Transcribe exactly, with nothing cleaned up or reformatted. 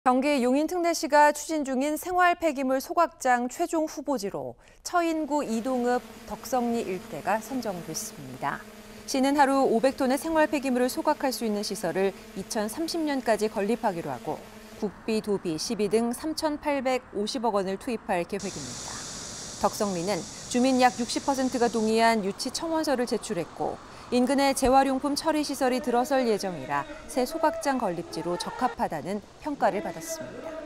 경기 용인특례시가 추진 중인 생활 폐기물 소각장 최종 후보지로 처인구 이동읍 덕성리 일대가 선정됐습니다. 시는 하루 오백 톤의 생활 폐기물을 소각할 수 있는 시설을 이천삼십 년까지 건립하기로 하고 국비, 도비, 시비 등 삼천팔백오십억 원을 투입할 계획입니다. 덕성리는 주민 약 육십 퍼센트가 동의한 유치 청원서를 제출했고 인근에 재활용품 처리 시설이 들어설 예정이라 새 소각장 건립지로 적합하다는 평가를 받았습니다.